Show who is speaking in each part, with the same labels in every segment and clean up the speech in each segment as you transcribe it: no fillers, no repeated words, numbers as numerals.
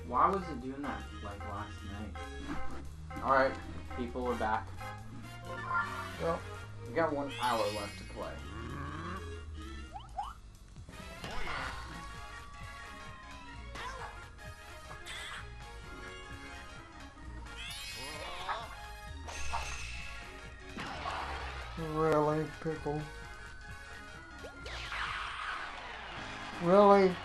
Speaker 1: Why was it doing that like last night? Alright, people, we're back. Well, we got 1 hour left to play.
Speaker 2: Really, Pickle? Really?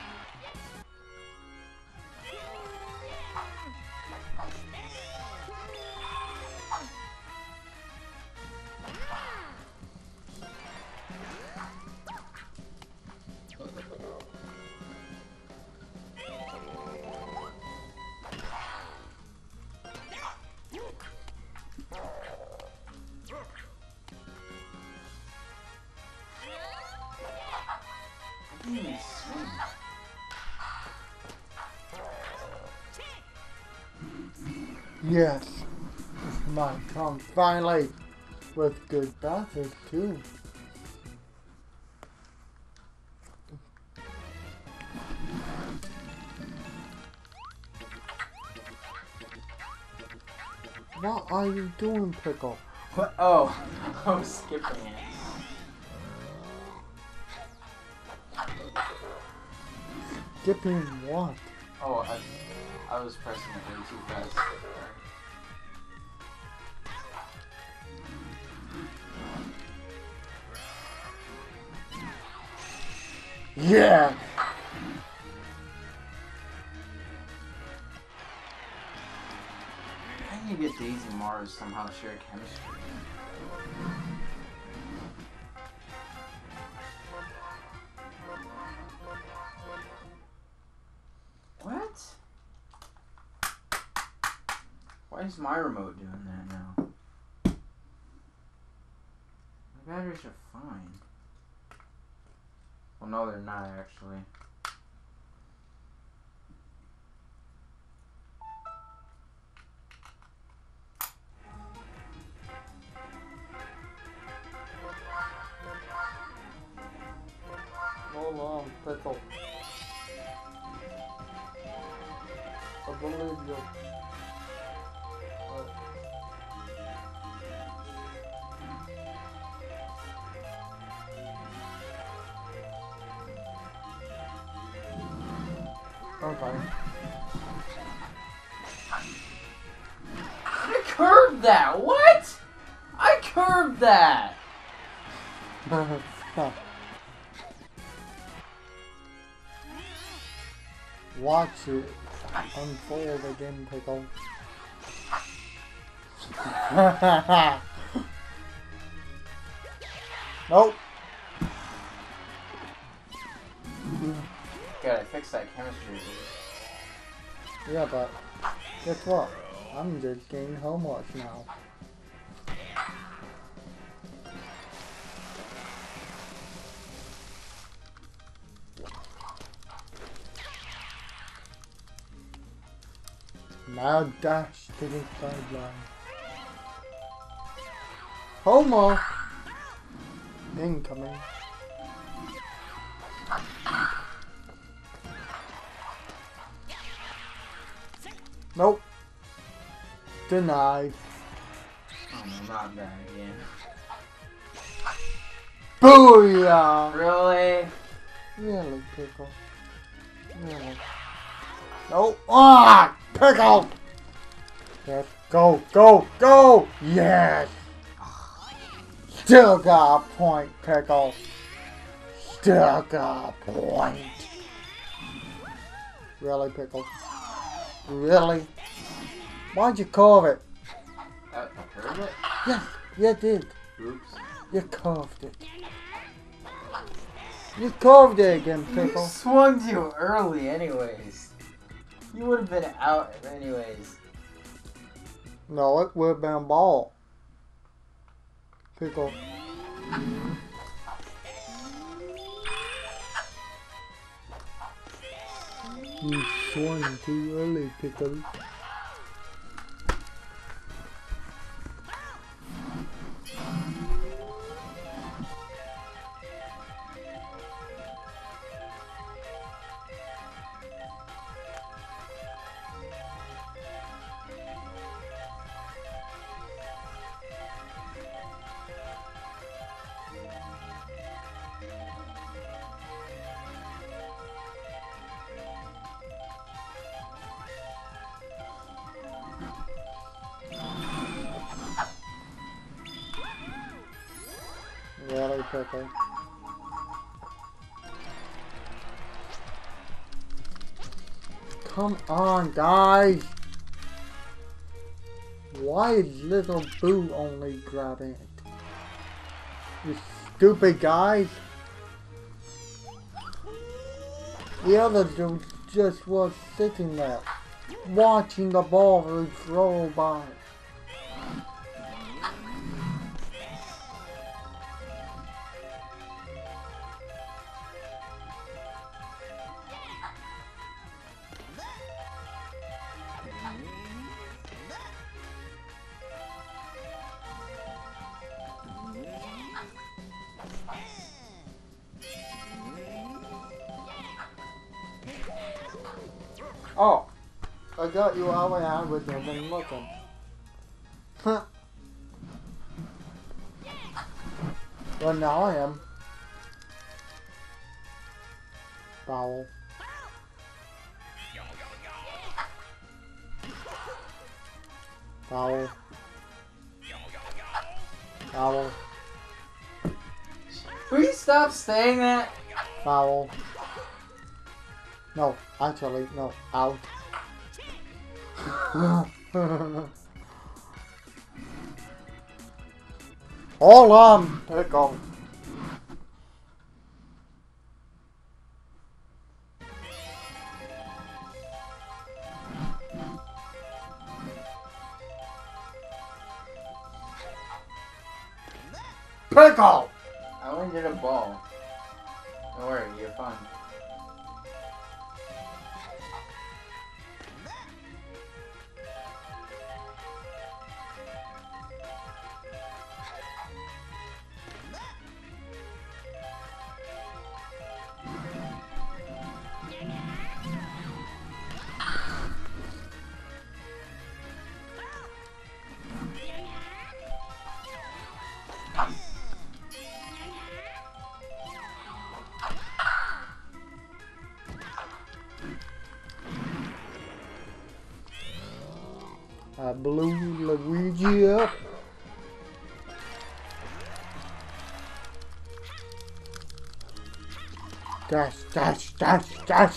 Speaker 2: Yes, my come finally with good battles too. What are you doing, Pickle?
Speaker 1: What? Oh, I was skipping it.
Speaker 2: Skipping what?
Speaker 1: Oh, I was pressing it way too fast.
Speaker 2: Yeah!
Speaker 1: I need to get Daisy and Mars somehow share chemistry. What? Why is my remote doing that now? My batteries are fine. Well, no, they're not actually.
Speaker 2: Hold on, Pickle. I believe you. Okay.
Speaker 1: I curved that! What? I curved that!
Speaker 2: Stop. Watch it unfold again, Pickle. Nope.
Speaker 1: Gotta fix that chemistry.
Speaker 2: Yeah, but guess what? I'm just getting homework now. Now dash to the sideline. Homer! Incoming. Nope. Denied.
Speaker 1: Oh no, not that again.
Speaker 2: Booyah!
Speaker 1: Really?
Speaker 2: Really, Pickle? Really? Nope. Ah! Pickle! Yes. Go, go, go! Yes! Still got a point, Pickle. Still got a point. Really, Pickle? Really? Why'd you carve it?
Speaker 1: I curved it?
Speaker 2: Yes, you did.
Speaker 1: Oops.
Speaker 2: You carved it. You carved it again,
Speaker 1: You
Speaker 2: Pickle.
Speaker 1: swung too early anyways. You would have been out anyways.
Speaker 2: No, it would have been a ball. Pickle. You swung too early, Pickle. Pickle. Come on, guys! Why is little Boo only grabbing it? You stupid guys! The other dude just was sitting there, watching the ball roll by. Oh, I got you all the way out with them and looking. Huh. Well, now I am. Foul. Foul. Foul.
Speaker 1: Will you stop saying that?
Speaker 2: Foul. No, actually, no. Out. Hold on, Pickle. Pickle!
Speaker 1: I only did a ball. Don't worry, you're fine.
Speaker 2: I blew Luigi up. Dash, dash, dash, dash.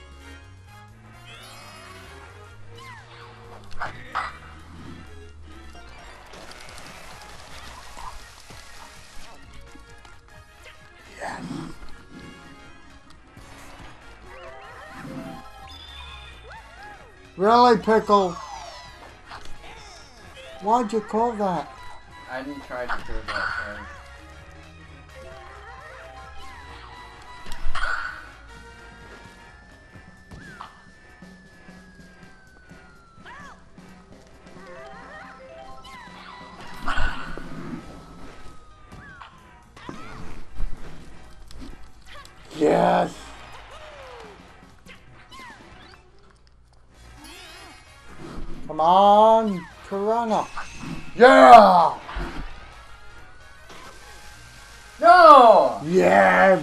Speaker 2: Yes. Really, Pickle? Why'd you call that?
Speaker 1: I didn't try to do that, sorry.
Speaker 2: Yes! Come on, Piranha! Yeah!
Speaker 1: No!
Speaker 2: Yes!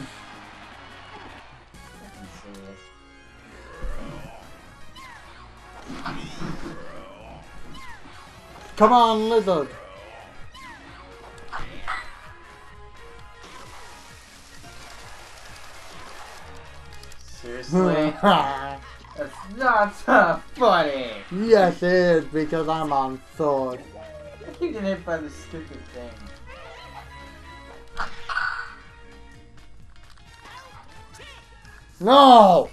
Speaker 2: Come on, Lizard!
Speaker 1: Seriously? That's not so funny!
Speaker 2: Yes, it is, because I'm on sword.
Speaker 1: I keep getting hit by this stupid thing.
Speaker 2: No!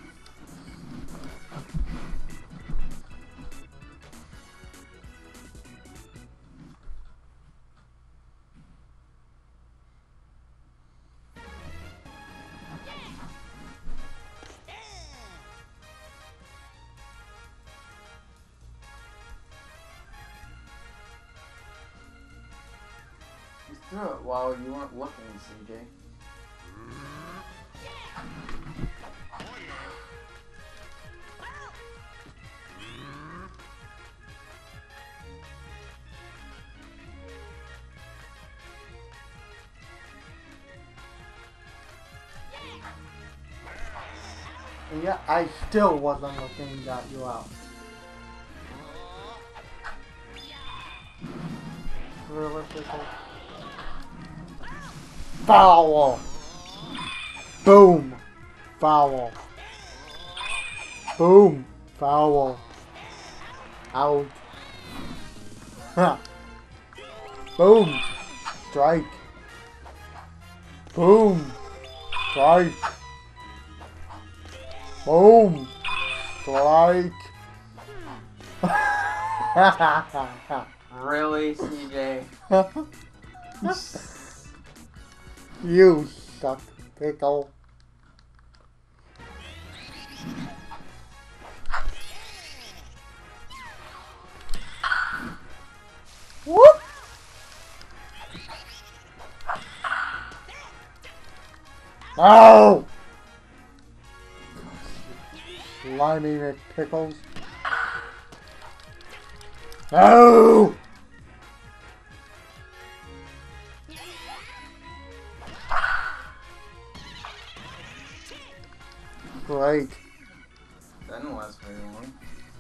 Speaker 1: You threw it while you weren't looking, CJ.
Speaker 2: And yet, I still wasn't looking at you out. Really, Pickle? Foul. Boom. Foul. Boom. Foul. Out. Ha. Boom. Strike. Boom. Strike. Boom. Strike.
Speaker 1: Really, CJ?
Speaker 2: You suck, pickle. Whoop! No! Slimy McPickles. No! Great.
Speaker 1: Didn't last very long.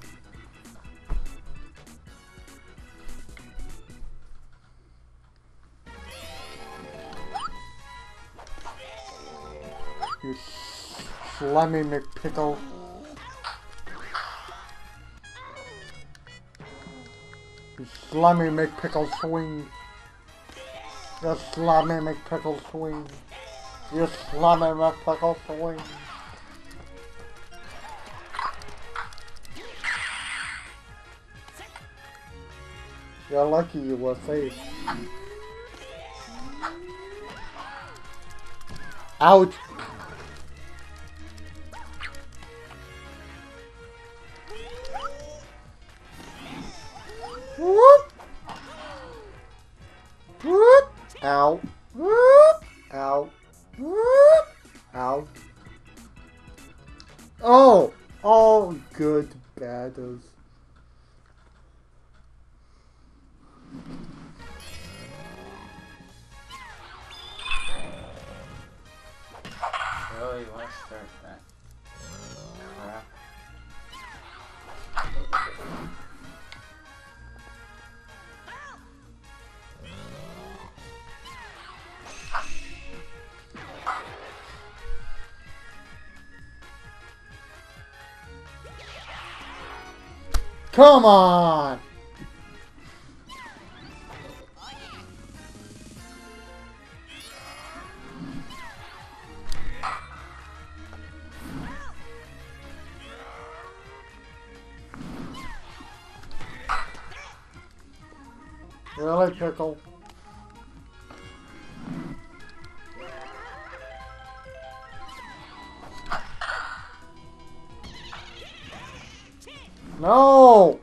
Speaker 2: You slimy McPickle. You slimy McPickle swing. You slimy McPickle swing. You slimy McPickle swing. You're lucky you were safe. Ouch! Whoop! Whoop! Ow! Whoop! Ow! Whoop! Ow! Oh! Oh, good batters.
Speaker 1: Really, let's start that crap.
Speaker 2: Come on! Really, Pickle? No!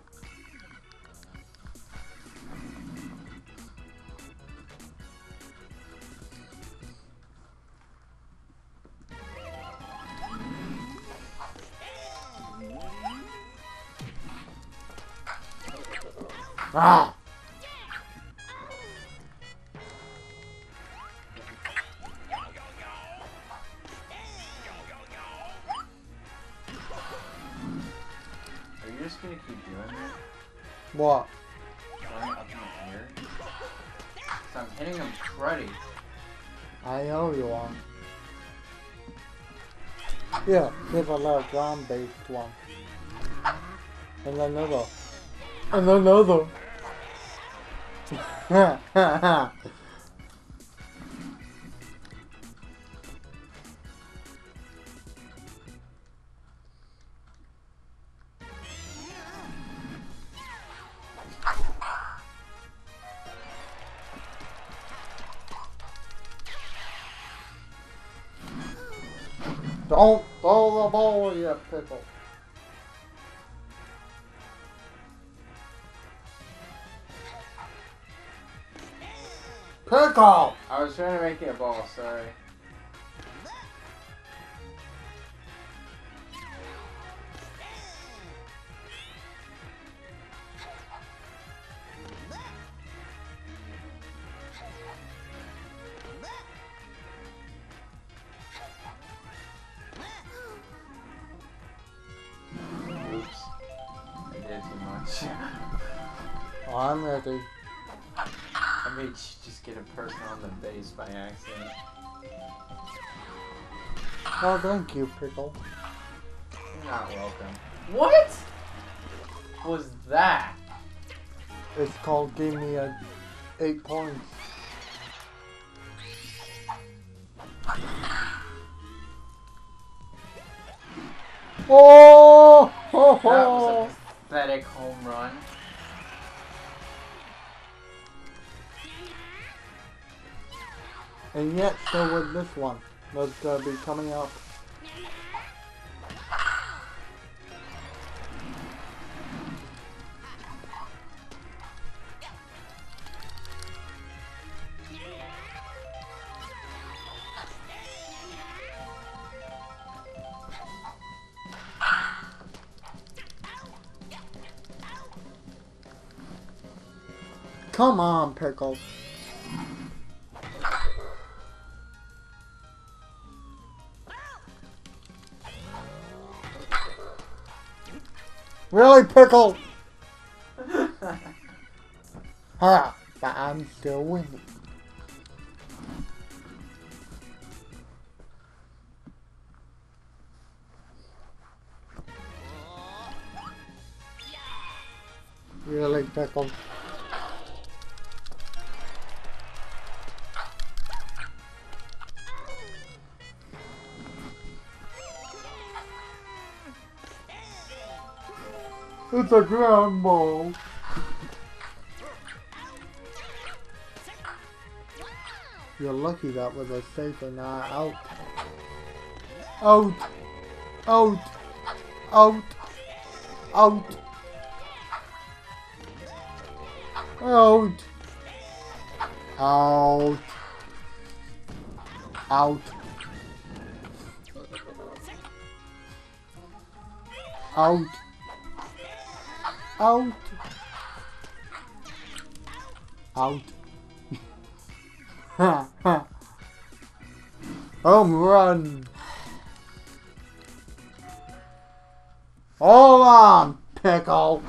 Speaker 2: Ah!
Speaker 1: Are you just gonna keep doing that?
Speaker 2: What?
Speaker 1: Flying up in the air? 'Cause I'm hitting him cruddy.
Speaker 2: I know you are. Yeah, give a little ground-based one. And another. And another. Don't throw the ball, you pickle. Pickle!
Speaker 1: I was trying to make it a ball, sorry. Oops. I did too much.
Speaker 2: I'm ready.
Speaker 1: I I made you just get a person on the base by accident.
Speaker 2: Oh, thank you, Pickle.
Speaker 1: You're not welcome. What was that?
Speaker 2: It's called Give Me a 8 points. Oh! Ho, ho.
Speaker 1: That was a pathetic home run.
Speaker 2: And yet, so would this one. That's be coming up. Come on, Pickle. Really, Pickle? Ha! But I'm still winning. Really, Pickle? It's a ground ball. You're lucky that was a safe and not out. Out. Out. Out. Out. Out. Out. Out. Out. Out. Out. Ha ha. Home run. Hold on, Pickle.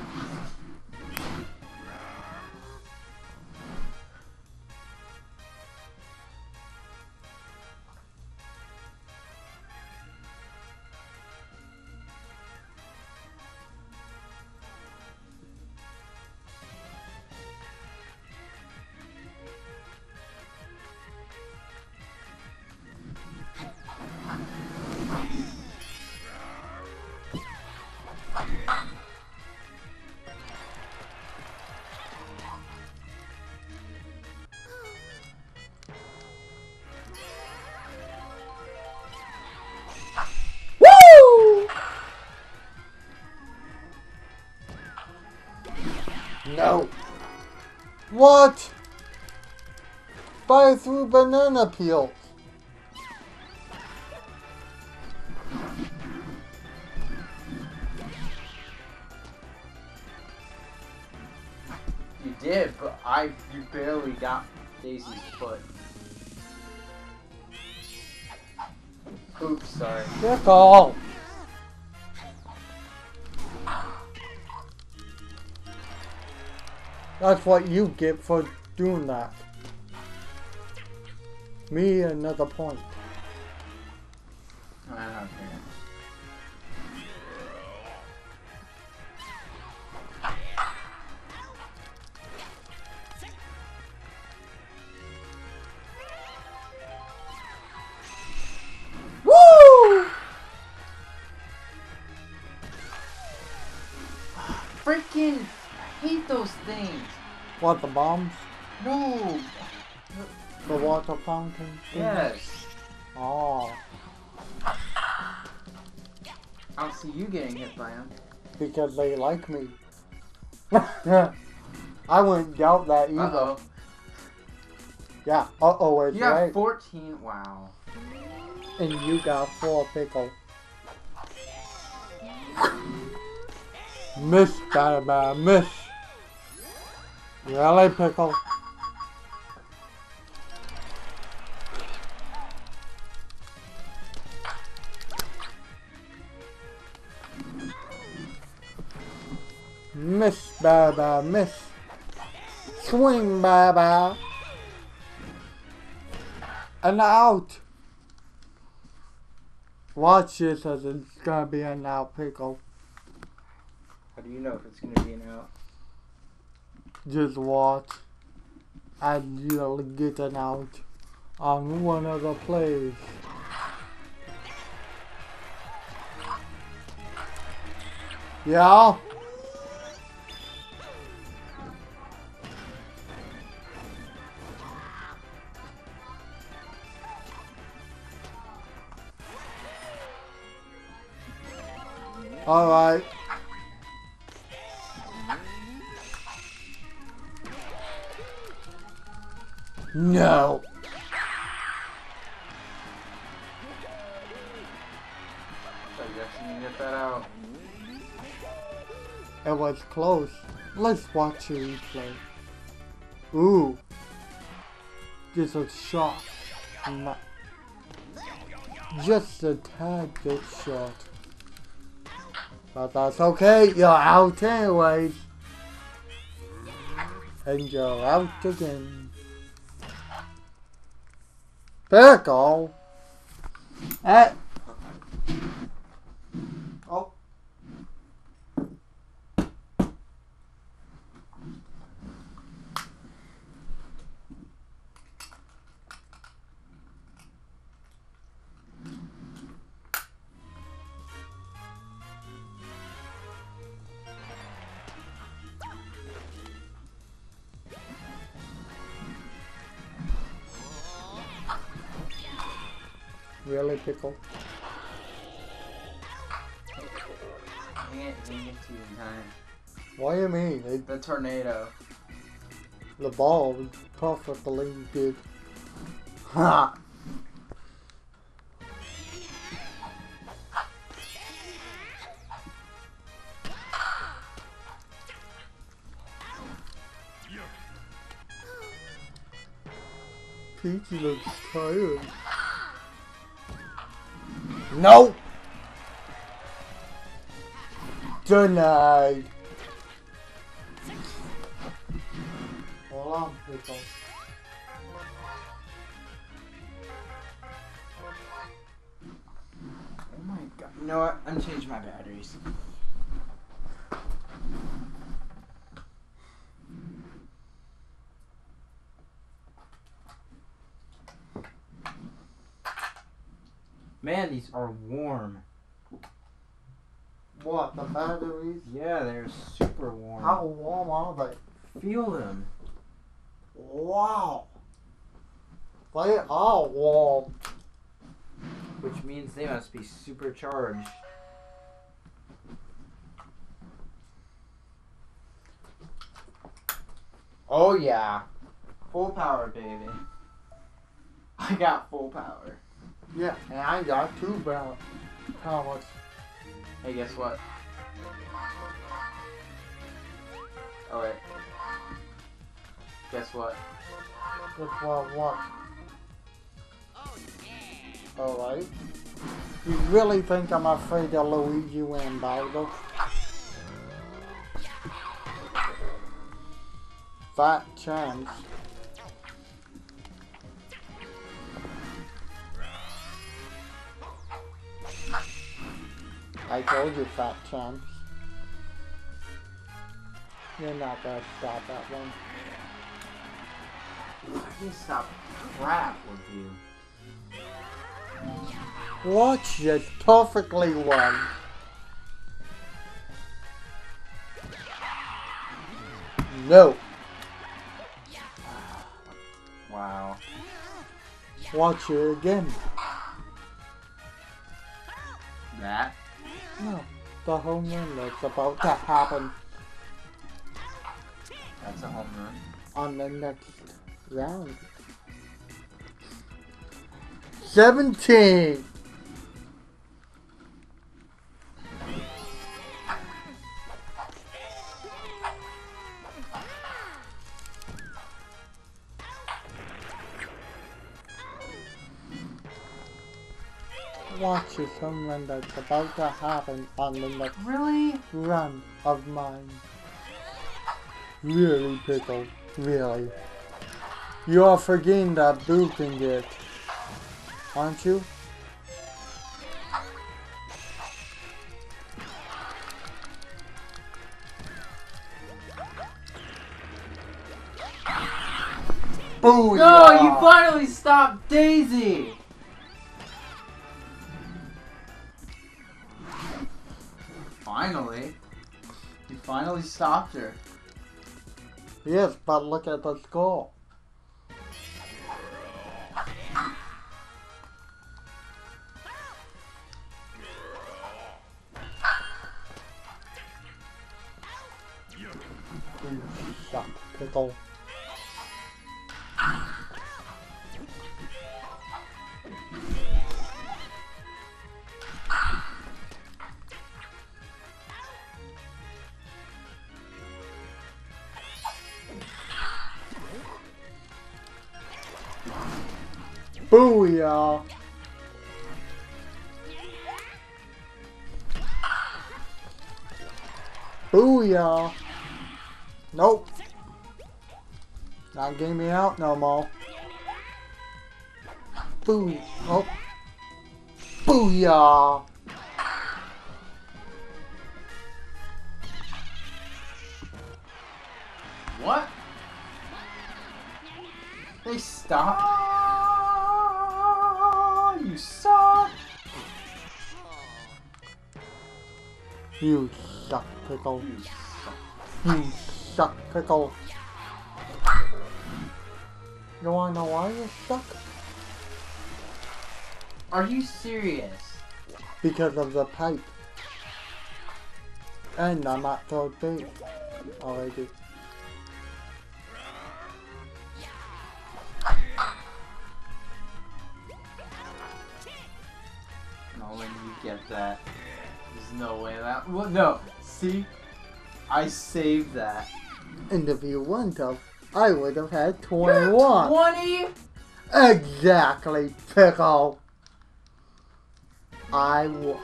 Speaker 2: No. What? Buy through banana peels.
Speaker 1: You did, but you barely got Daisy's foot. Oops, sorry.
Speaker 2: Pickle. That's what you get for doing that. Me, another point.
Speaker 1: I don't care.
Speaker 2: Woo!
Speaker 1: Freaking hate those things.
Speaker 2: What, the bombs?
Speaker 1: No.
Speaker 2: The water fountain? Thing?
Speaker 1: Yes.
Speaker 2: Oh.
Speaker 1: I don't see you getting hit by them.
Speaker 2: Because they like me. I wouldn't doubt that either.
Speaker 1: Uh-oh.
Speaker 2: Yeah, uh-oh is
Speaker 1: You got
Speaker 2: right.
Speaker 1: 14. Wow.
Speaker 2: And you got 4, Pickle. Miss, baby, miss. Really, Pickle? Miss, baby, miss. Swing, baby. An out. Watch this as it's gonna be an out, Pickle.
Speaker 1: How do you know if it's gonna be an out?
Speaker 2: Just watch. And you'll get an out on one of the plays. Yeah. All right. No.
Speaker 1: So you guys can get that out.
Speaker 2: It was close. Let's watch the replay. Ooh. Just a shot. Just a tad bit short. But that's okay. You're out anyways. And you're out again. Pickle. Hey. Oh. Really, Pickle?
Speaker 1: I can't get to you in time.
Speaker 2: What do you mean?
Speaker 1: The tornado.
Speaker 2: The ball was perfectly good. Ha! Peachy looks tired. No! Denied. Hold on, Pickle.
Speaker 1: Oh my god. You know what? I'm changing my batteries. Man, these are warm.
Speaker 2: What, the batteries?
Speaker 1: Yeah, they're super warm.
Speaker 2: How warm are they?
Speaker 1: Feel them.
Speaker 2: Wow. They are warm.
Speaker 1: Which means they must be supercharged. Oh yeah. Full power, baby. I got full power.
Speaker 2: Yeah, and I got two powers.
Speaker 1: Hey, guess what? Oh wait. Guess what?
Speaker 2: Just what? Alright. You really think I'm afraid of Luigi and Bowser? Fat chance. I told you, fat chance. You're not gonna stop that one.
Speaker 1: I can stop crap with you.
Speaker 2: Watch this perfectly well. No.
Speaker 1: Wow.
Speaker 2: Watch it again.
Speaker 1: That?
Speaker 2: No. The home run that's about to happen
Speaker 1: That's a home run.
Speaker 2: on the next round. 17. Watch this home run that's about to happen on the next
Speaker 1: Really?
Speaker 2: run of mine. Really, Pickle. Really. You're forgetting that Boo can get Aren't you? Booyah!
Speaker 1: No, you finally stopped Daisy! Finally? You finally stopped her.
Speaker 2: Yes, but look at the score. You suck, pickle. Booyah! Booyah! Nope. Not getting me out no more. Boo! Oh. Booyah!
Speaker 1: What? They stopped? You suck!
Speaker 2: You suck, pickle.
Speaker 1: You suck.
Speaker 2: You suck, pickle. You wanna know why you suck?
Speaker 1: Are you serious?
Speaker 2: Because of the pipe. And I'm at third base already.
Speaker 1: No, when you get that, there's no way that. What? No. See, I saved that.
Speaker 2: And if you wouldn't have, I would have had 21.
Speaker 1: 20?
Speaker 2: Exactly, pickle. I would.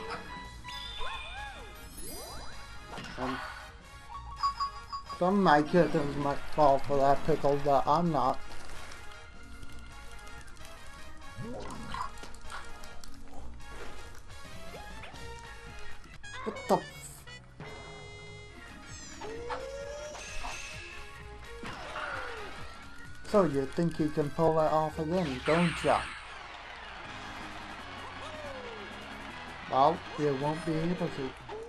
Speaker 2: Some might get as much fault for that pickle, but I'm not. What the f- So you think you can pull that off again, don't ya? Well, you won't be able to.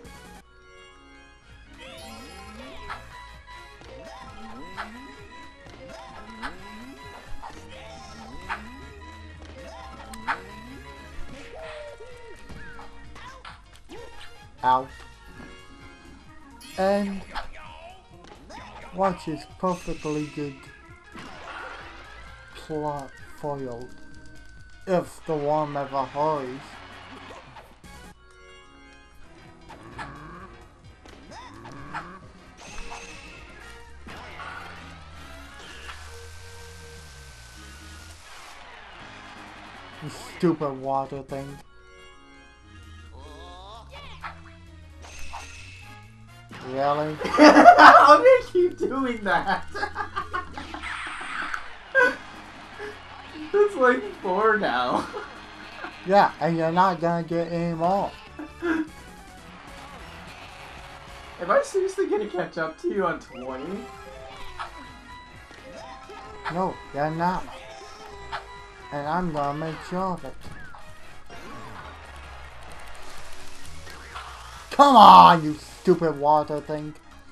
Speaker 2: Out. And watch this perfectly good plot foiled. If the worm ever hurries. You stupid water thing. Really?
Speaker 1: How do you keep doing that? It's like 4 now.
Speaker 2: Yeah, and you're not gonna get any more.
Speaker 1: Am I seriously gonna catch up to you on 20?
Speaker 2: No, you're not. And I'm gonna make sure of it. Come on, you stupid water thing.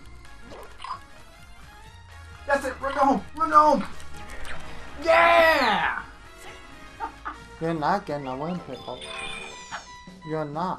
Speaker 1: That's it, run home! Run home! Yeah!
Speaker 2: You're not getting a win, pickle. You're not.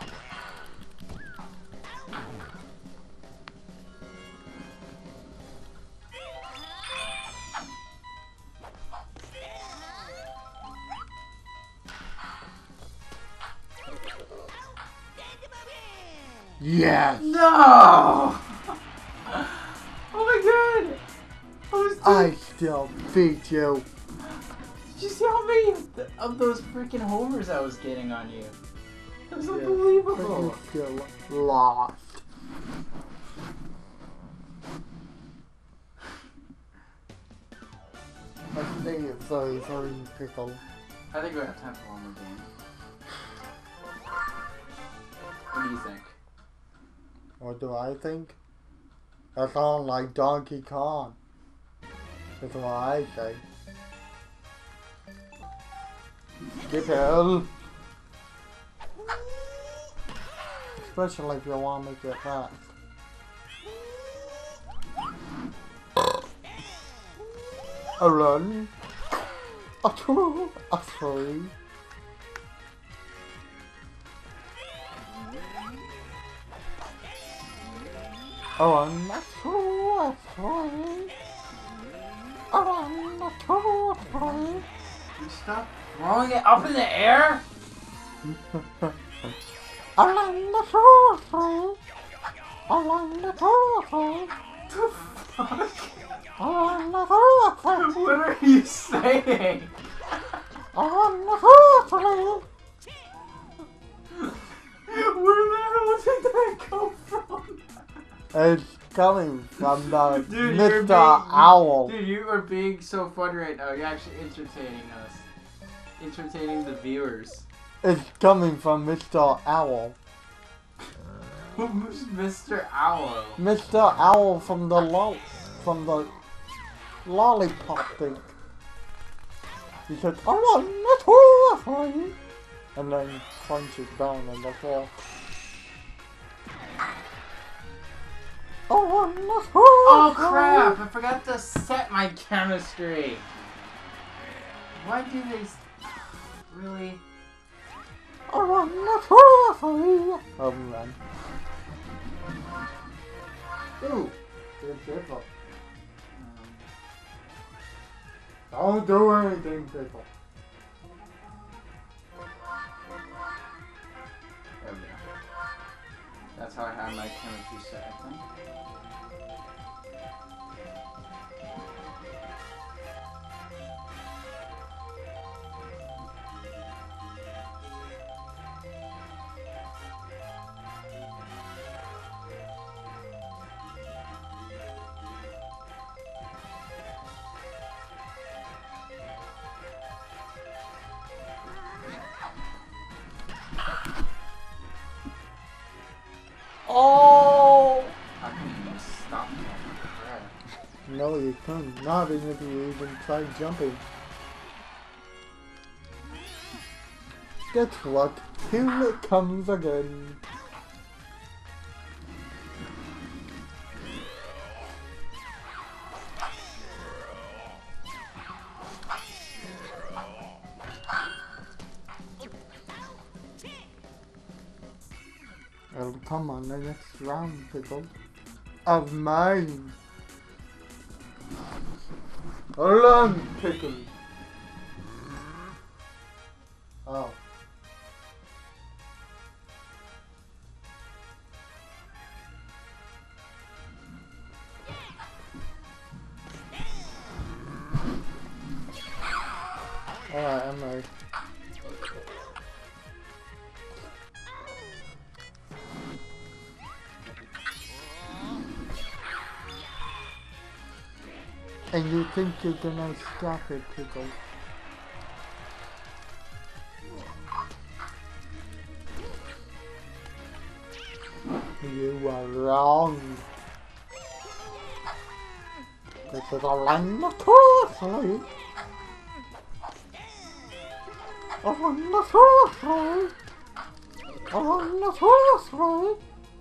Speaker 2: Yes!
Speaker 1: No! Oh my god!
Speaker 2: I still beat you.
Speaker 1: Did you see how many of those freaking homers I was getting on you? It was
Speaker 2: Yeah,
Speaker 1: unbelievable.
Speaker 2: but you still lost. I stay at 33, pickle.
Speaker 1: I think we have time for one more game. What do you think?
Speaker 2: What do I think? That sounds like Donkey Kong. That's what I say. Skip hill. Especially if you want to make it fast. A run. A two. A three. A one. A two. A three. A one. A two. A three.
Speaker 1: You stop throwing it up in the air?
Speaker 2: A one. A two. A three. A one. A two. A three.
Speaker 1: The fuck?
Speaker 2: A one. A two. A three.
Speaker 1: What are you saying?
Speaker 2: A one. A two. A three.
Speaker 1: Where the hell did that come from?
Speaker 2: It's coming from the
Speaker 1: Dude, you're
Speaker 2: Mr. Owl.
Speaker 1: Dude, you are being so funny right now. You're actually entertaining us. Entertaining the viewers.
Speaker 2: It's coming from Mr. Owl.
Speaker 1: Who's Mr. Owl?
Speaker 2: Mr. Owl from the lollipop thing. He said, I want a two, a three. And then punches down on the floor.
Speaker 1: Oh crap! I forgot to set my chemistry. Why do they really?
Speaker 2: Home run. Ooh, good pickle. Don't do anything, pickle.
Speaker 1: There we go. That's how I have my chemistry set, I think.
Speaker 2: Oh!
Speaker 1: How can you stop me? Crap.
Speaker 2: No, you can't. Not even if you even try jumping. Guess what? Here it comes again. It'll come on the next round, pickle. Of mine. Run, pickle. Oh. Alright, I'm ready. And you think you're gonna stop it, pickle? You are wrong. This is a land of sorcery. A land of sorcery. A land of sorcery.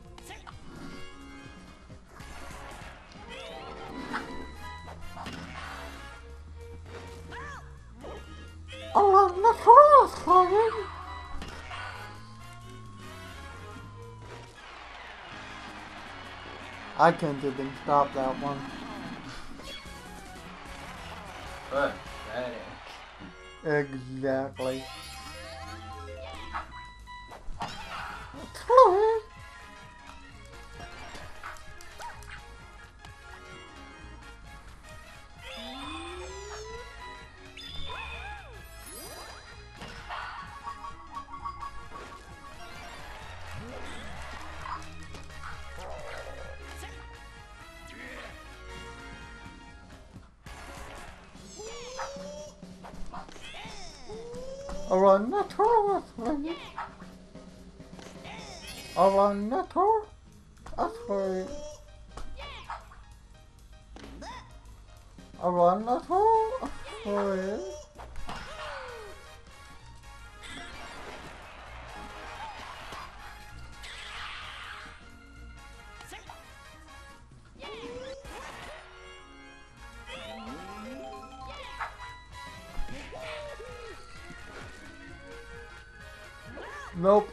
Speaker 2: A land of sorcery. I can't even stop that one.
Speaker 1: Pathetic.
Speaker 2: Exactly. Around the tour, asleep. Around the tour, asleep. Around the tour, asleep. Nope.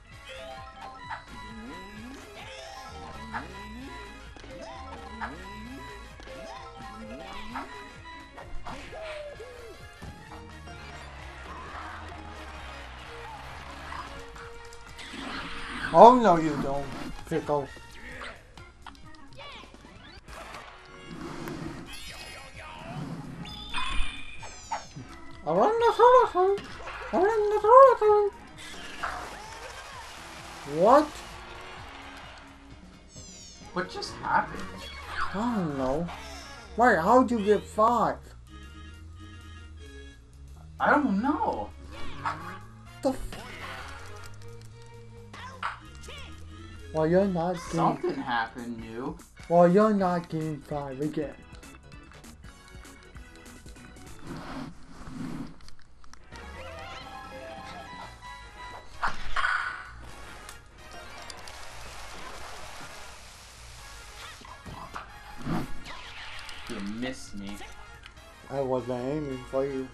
Speaker 2: Oh no you don't, Pickle. Around the telephone. Around the telephone. What?
Speaker 1: What just happened?
Speaker 2: I don't know. Wait, how'd you get 5?
Speaker 1: I don't know.
Speaker 2: The f Well, you're not getting...
Speaker 1: Something happened new.
Speaker 2: Well, you're not getting 5 again.
Speaker 1: You missed me.
Speaker 2: I wasn't aiming for you.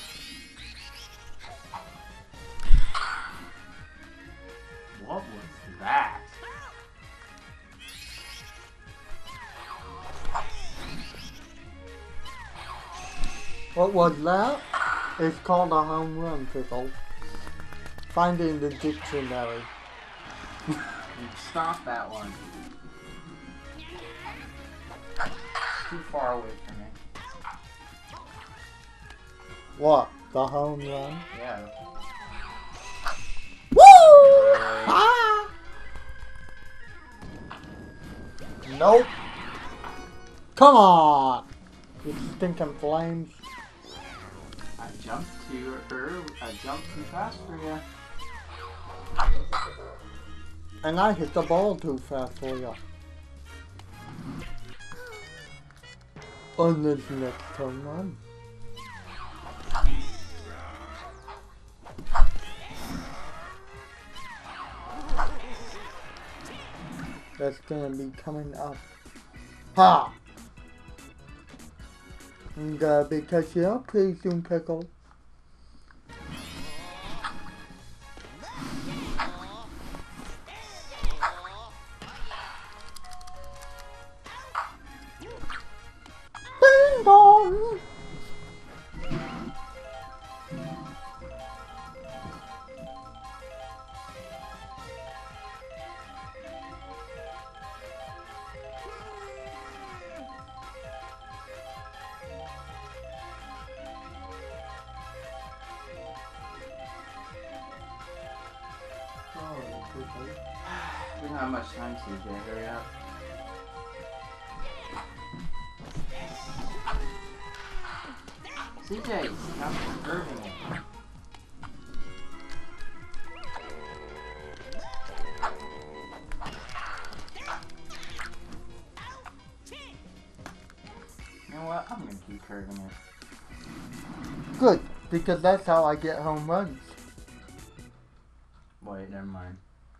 Speaker 1: What was that?
Speaker 2: What was that? It's called a home run, Pickle. Find it in the dictionary.
Speaker 1: Stop that one. Too far away from me.
Speaker 2: What? The home run?
Speaker 1: Yeah.
Speaker 2: Woo! Ah! Nope. Come on! You stinking flames.
Speaker 1: I jumped too early. I jumped too fast for you.
Speaker 2: And I hit the ball too fast for you. On this next home run. That's gonna be coming up. Ha! I'm gonna be catching up pretty soon, Pickle. Bing bong!
Speaker 1: We don't have much time, CJ. Hurry up. CJ, stop curving it. You know what? I'm gonna keep curving it.
Speaker 2: Good, because that's how I get home runs.
Speaker 1: Wait, never mind.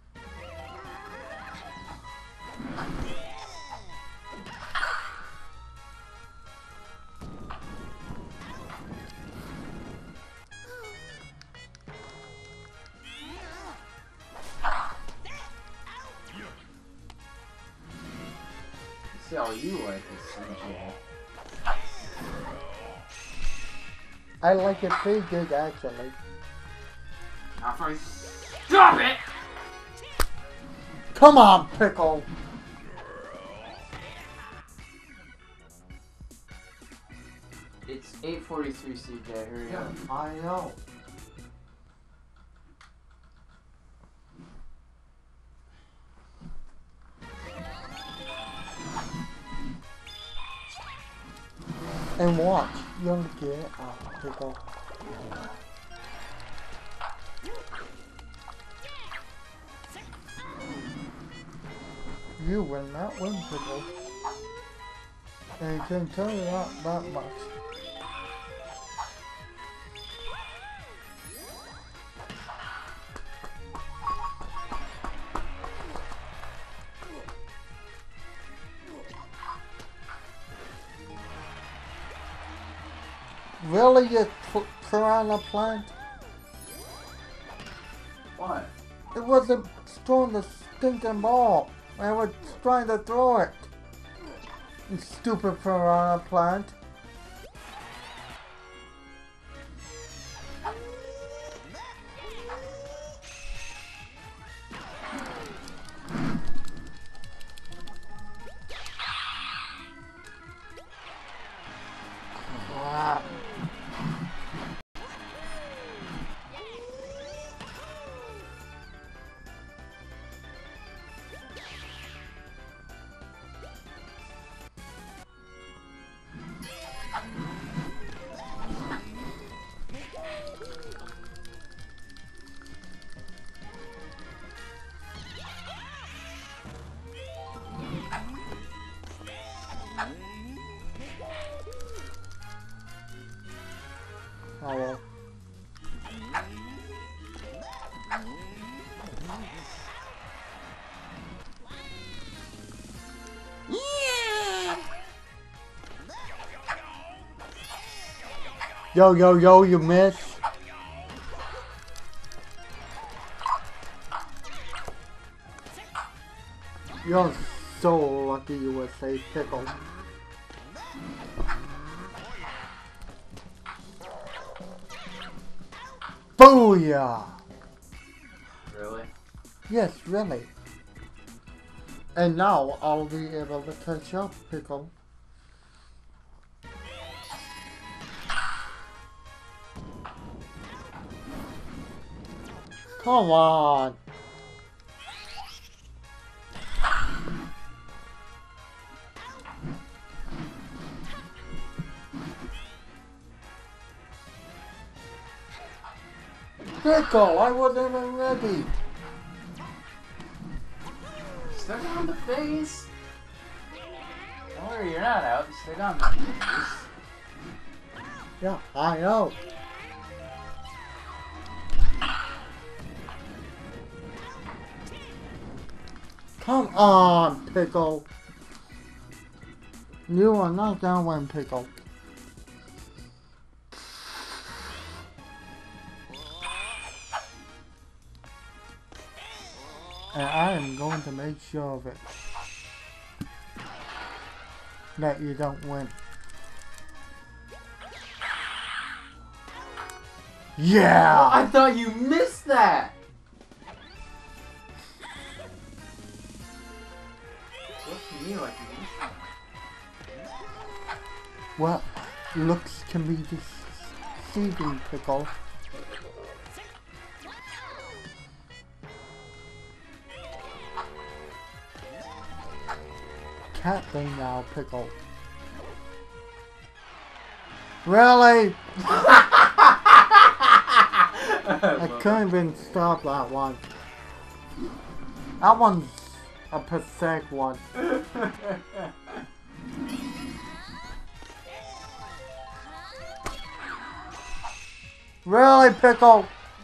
Speaker 1: See how you like this, CJ.
Speaker 2: I like it pretty good, actually.
Speaker 1: Now if I stop it!
Speaker 2: Come on, Pickle!
Speaker 1: It's 8:43, CJ. Hurry up.
Speaker 2: I know. And watch, you're gonna get it out, Pickle. you win that win, Pickle. And I can tell you that much. Really, you piranha plant?
Speaker 1: What?
Speaker 2: It wasn't throwing the stinking ball. I was trying to throw it. You stupid piranha plant. Oh well. Yo, yo, yo, you missed. You're so lucky you were safe, Pickle. Booyah!
Speaker 1: Really?
Speaker 2: Yes, really. And now I'll be able to catch up, Pickle. Come on! Pickle, I wasn't even ready.
Speaker 1: Stick on the face. Don't worry, you're not out. Stick on the face.
Speaker 2: Yeah, I know. Come on, Pickle. You are not gonna win, Pickle. And I am going to make sure of it. That you don't win. Yeah!
Speaker 1: Oh, I thought you missed that! Looks to me like you missed that.
Speaker 2: Well, looks can be deceiving, Pickle. Cat thing now, Pickle. Really? I couldn't even stop that one. That one's a pathetic one. Really, Pickle?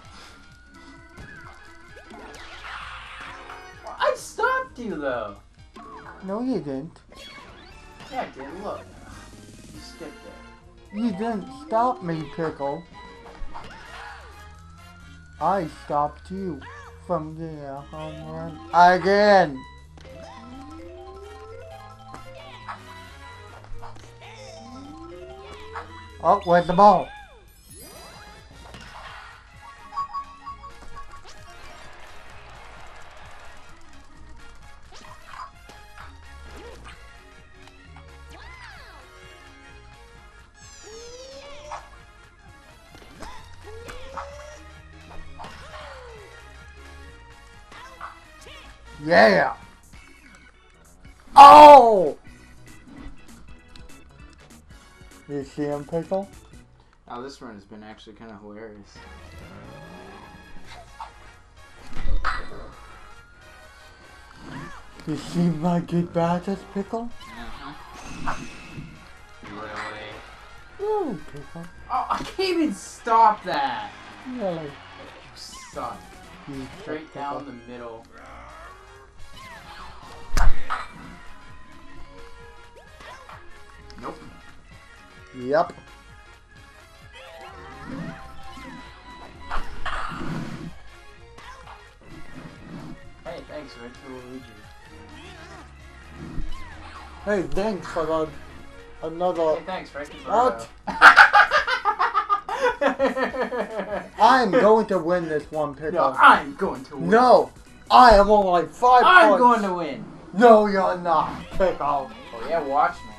Speaker 1: I stopped you though.
Speaker 2: No, you didn't.
Speaker 1: Yeah, I did. Look. You skipped it.
Speaker 2: You didn't stop me, Pickle. I stopped you from getting a home run again. Oh, where's the ball? Yeah! Oh! You see him, Pickle?
Speaker 1: Oh, this run has been actually kind of hilarious.
Speaker 2: You seem like you're bad at Pickle?
Speaker 1: Really?
Speaker 2: Really, Pickle?
Speaker 1: Oh, I can't even stop that!
Speaker 2: Really?
Speaker 1: You suck.
Speaker 2: You
Speaker 1: Straight
Speaker 2: Pickle.
Speaker 1: down the middle. Nope.
Speaker 2: Yep.
Speaker 1: Hey, thanks, Rich Luigi.
Speaker 2: Hey, thanks for the another.
Speaker 1: Hey, thanks, Frankie.
Speaker 2: What? I'm going to win this one, Pickle.
Speaker 1: No, I'm going to win.
Speaker 2: No, I am on like 5
Speaker 1: I'm
Speaker 2: points.
Speaker 1: going to win.
Speaker 2: No, you're not, Pickle.
Speaker 1: Oh yeah, watch me.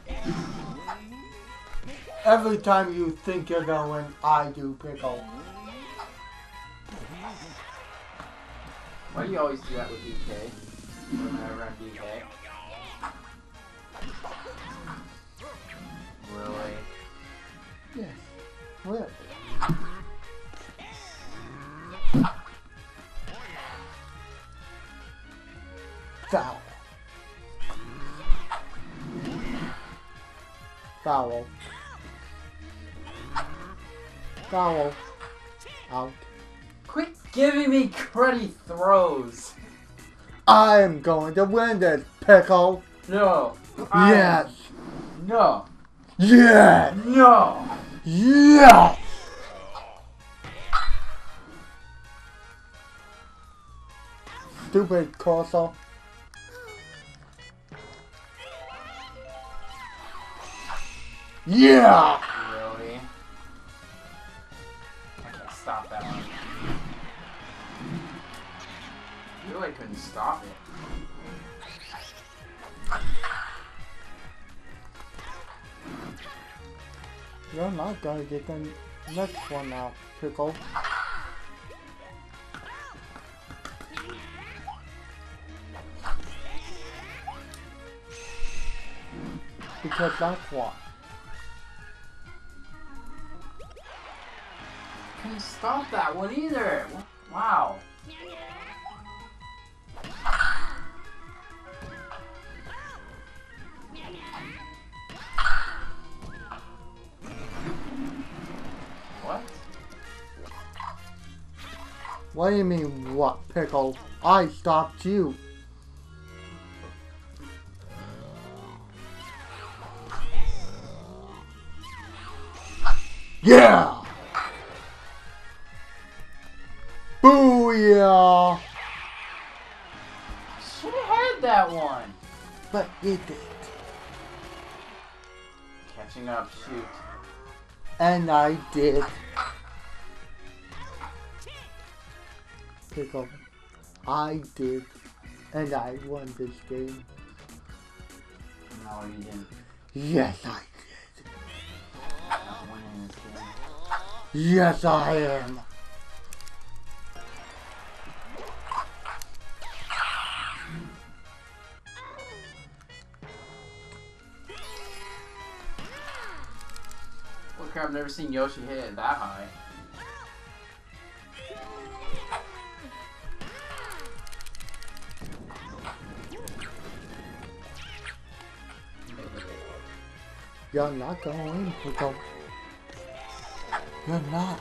Speaker 2: Every time you think you're gonna win, I do, Pickle.
Speaker 1: Why do you always do that with DK? Whenever I'm DK? Really?
Speaker 2: Yes. Really? Foul. Foul. Foul. Out.
Speaker 1: Quit giving me cruddy throws.
Speaker 2: I'm going to win this, Pickle.
Speaker 1: No.
Speaker 2: Yes.
Speaker 1: No.
Speaker 2: Yes.
Speaker 1: No.
Speaker 2: Yes. Stupid Corso. Yeah.
Speaker 1: Really? I can't stop that one. I really couldn't stop it.
Speaker 2: You're not gonna get the next one out, Pickle. Because that's why.
Speaker 1: Couldn't stop that one either. Wow. What?
Speaker 2: What do you mean, what, Pickle? I stopped you. Yeah! Booyah!
Speaker 1: Should have had that one.
Speaker 2: But you did.
Speaker 1: Catching up, shoot.
Speaker 2: And I did. Pickle. I did. And I won this game.
Speaker 1: No, you didn't.
Speaker 2: Yes, I did.
Speaker 1: Not winning this game.
Speaker 2: Yes, I am.
Speaker 1: Well, crap, I've never seen Yoshi hit it that high.
Speaker 2: You're not going, Pickle. You're not.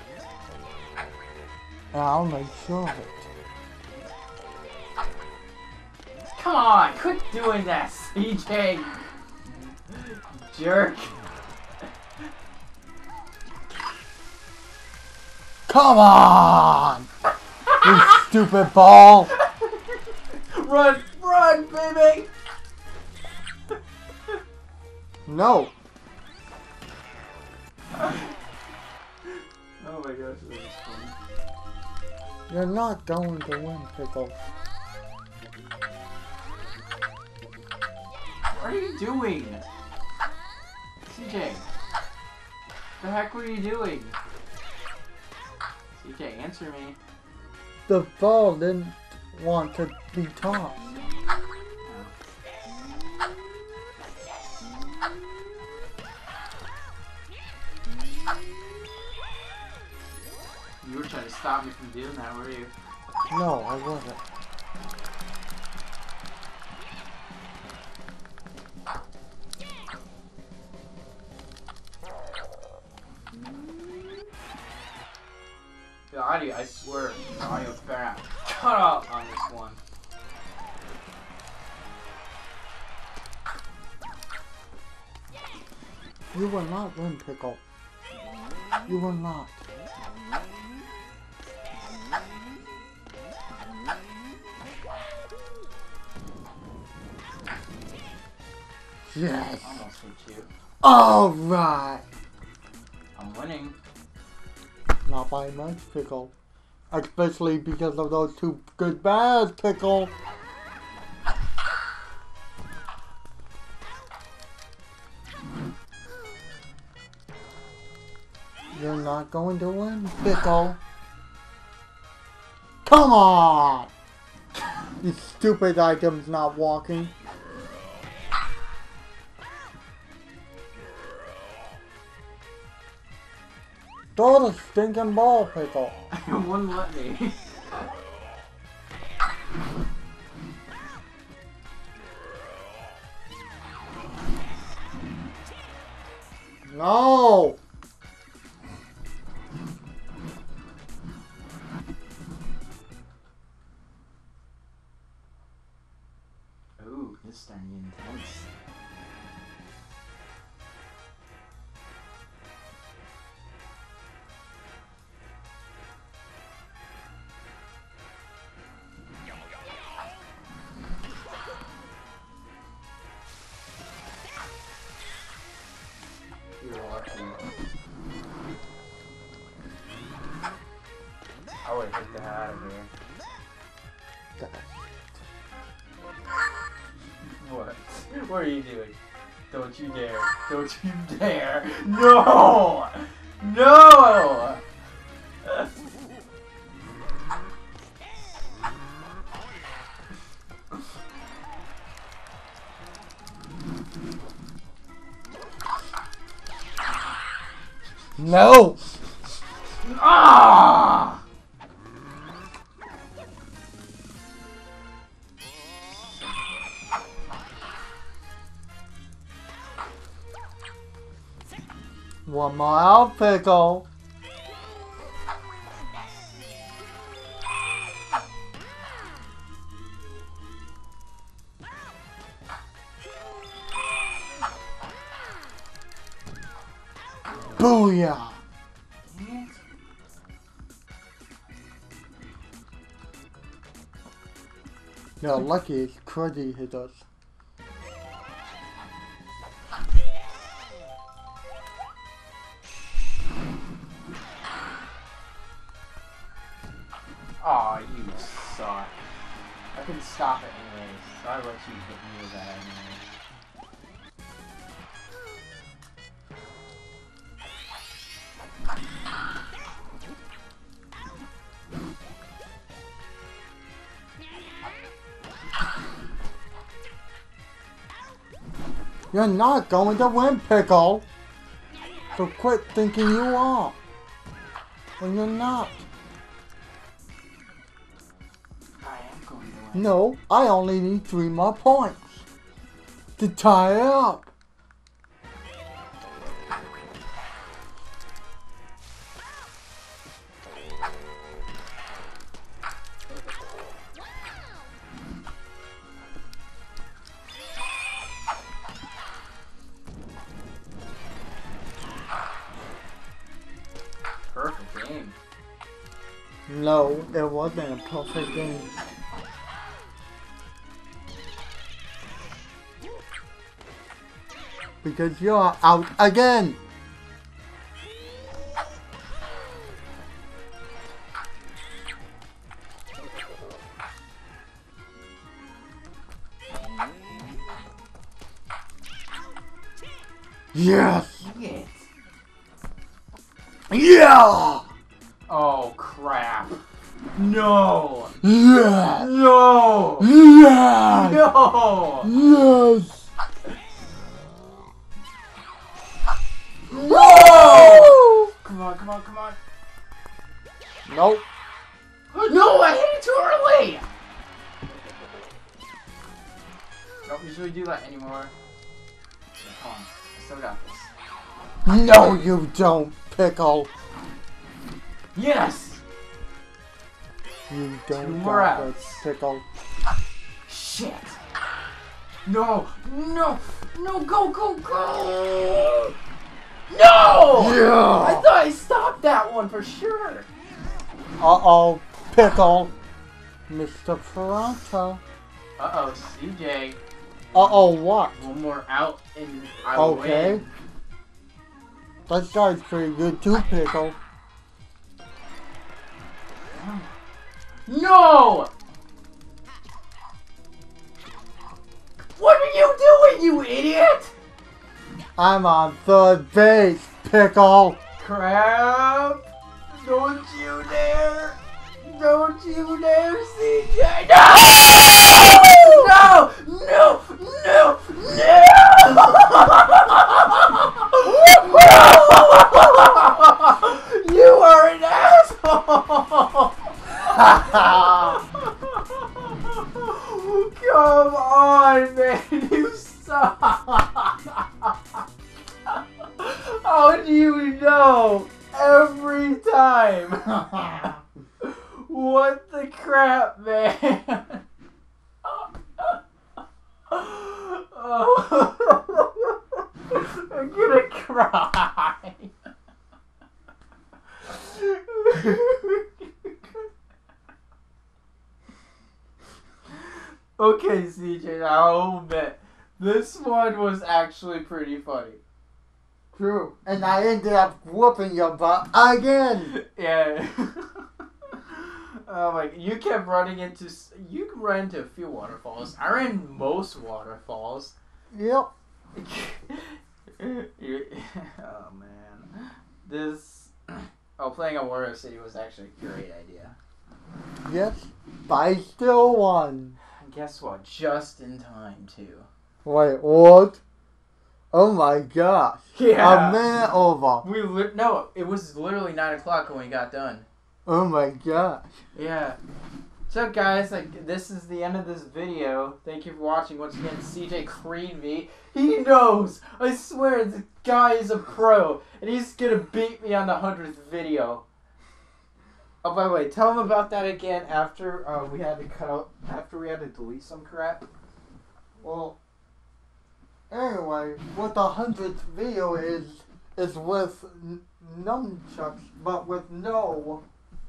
Speaker 2: And I'll make sure of it.
Speaker 1: Come on, quit doing that, CJ. Jerk.
Speaker 2: Come on! You stupid ball!
Speaker 1: Run, run, baby!
Speaker 2: No!
Speaker 1: Oh my gosh, this is funny.
Speaker 2: You're not going to win, Pickle.
Speaker 1: What are you doing? CJ. The heck were you doing? CJ, answer me.
Speaker 2: The ball didn't want to be tossed.
Speaker 1: You were trying to stop me from doing that, were you?
Speaker 2: No, I wasn't.
Speaker 1: The audio, I swear, the audio better cut out on this one.
Speaker 2: You will not win, Pickle. You will not. Yes.
Speaker 1: Almost hit you.
Speaker 2: Alright.
Speaker 1: I'm winning.
Speaker 2: Not by much, Pickle. Especially because of those two good bears, Pickle. You're not going to win, Pickle. Come on! You stupid item's not walking. Throw the stinking ball, Pickle.
Speaker 1: It wouldn't let me.
Speaker 2: No!
Speaker 1: Ooh, this is starting to get intense. You're lucky. I would hit the hat out of here. What? What are you doing? Don't you dare. Don't you dare. No! No!
Speaker 2: No!
Speaker 1: Ah!
Speaker 2: One more out, Pickle. Booyah! You're lucky it's Cruddy hit us.
Speaker 1: Aw, you suck. I can stop it anyways, so I let you hit me with that anyway.
Speaker 2: You're not going to win, Pickle. So quit thinking you are. When you're not.
Speaker 1: I am going to win.
Speaker 2: No, I only need 3 more points to tie it up.
Speaker 1: Perfect game.
Speaker 2: No, it wasn't a perfect game. Because you're out again. Yes!
Speaker 1: Shit.
Speaker 2: Yeah!
Speaker 1: Oh crap. No!
Speaker 2: Yeah!
Speaker 1: No!
Speaker 2: Yeah!
Speaker 1: No!
Speaker 2: Yes!
Speaker 1: Whoa! Come on, come on, come on.
Speaker 2: Nope.
Speaker 1: No, I hit it too early! Don't usually do that anymore. Yeah, come on, I still got this.
Speaker 2: No, you don't, Pickle.
Speaker 1: Yes!
Speaker 2: You don't
Speaker 1: 2 more
Speaker 2: got
Speaker 1: outs.
Speaker 2: this, Pickle.
Speaker 1: Shit. No. No. No. Go. Go. Go. No.
Speaker 2: Yeah.
Speaker 1: I thought I stopped that one for sure.
Speaker 2: Uh-oh, Pickle. Mr. Toronto.
Speaker 1: Uh-oh, CJ.
Speaker 2: Uh-oh, what?
Speaker 1: One more out and I
Speaker 2: Okay.
Speaker 1: win.
Speaker 2: That guy's pretty good too, Pickle.
Speaker 1: No! What are you doing, you idiot?
Speaker 2: I'm on third base, Pickle.
Speaker 1: Crap! Don't you dare! Don't you dare, CJ! No! No! No! No! No! You are an asshole! Come on, man! You suck! How do you know? Every time! What the crap, man? I'm gonna cry. Okay, CJ, I'll admit, this one was actually pretty funny.
Speaker 2: True. And I ended up whooping your butt again.
Speaker 1: Yeah. Oh my! You kept running into. You can run into a few waterfalls. I ran most waterfalls.
Speaker 2: Yep.
Speaker 1: Oh man, this. Oh, playing on Wario City was actually a great idea.
Speaker 2: Yes, but I still won.
Speaker 1: And guess what? Just in time too.
Speaker 2: Wait, what? Oh my gosh.
Speaker 1: Yeah.
Speaker 2: A minute over.
Speaker 1: No, it was literally 9 o'clock when we got done.
Speaker 2: Oh my gosh.
Speaker 1: Yeah. So guys, like this is the end of this video. Thank you for watching. Once again, CJ cleaned me. He knows. I swear, this guy is a pro, and he's gonna beat me on the 100th video. Oh, by the way, tell him about that again after we had to cut out. After we had to delete some crap.
Speaker 2: Well, anyway, what the 100th video is with nunchucks, but with no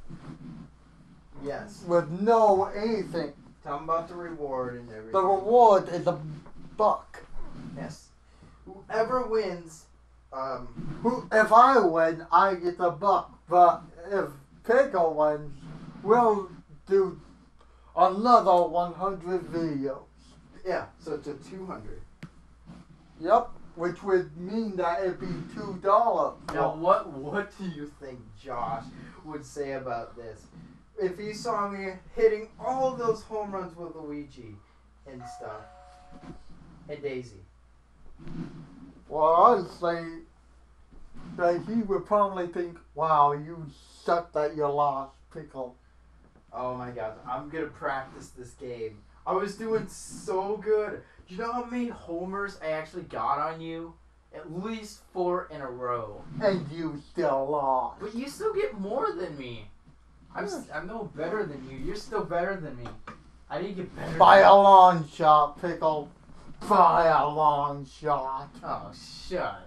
Speaker 1: Yes.
Speaker 2: anything.
Speaker 1: Tell him about the reward and everything.
Speaker 2: The reward is a buck.
Speaker 1: Yes. Whoever wins,
Speaker 2: If I win, I get the buck. But if Pickle wins, we'll do another 100 videos.
Speaker 1: yeah. So it's a 200.
Speaker 2: Yep, which would mean that it'd be $2.
Speaker 1: Now, what do you think Josh would say about this? If he saw me hitting all those home runs with Luigi and stuff, and Daisy.
Speaker 2: Well, I'd say that he would probably think, wow, you sucked at your last, Pickle.
Speaker 1: Oh my god, I'm gonna practice this game. I was doing so good. Do you know how many homers I actually got on you? At least 4 in a row.
Speaker 2: And you still lost.
Speaker 1: But you still get more than me. I'm no better than you. You're still better than me. I need to get better.
Speaker 2: By a long shot, Pickle. By a long shot.
Speaker 1: Oh, shut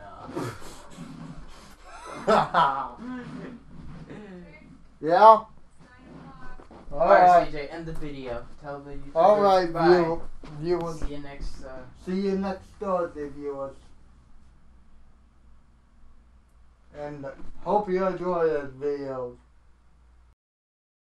Speaker 1: up.
Speaker 2: Yeah?
Speaker 1: Alright, CJ, end the video. Tell the YouTubers
Speaker 2: Alright,
Speaker 1: bye.
Speaker 2: viewers.
Speaker 1: See you next.
Speaker 2: See you next Thursday, viewers. And hope you enjoy this video.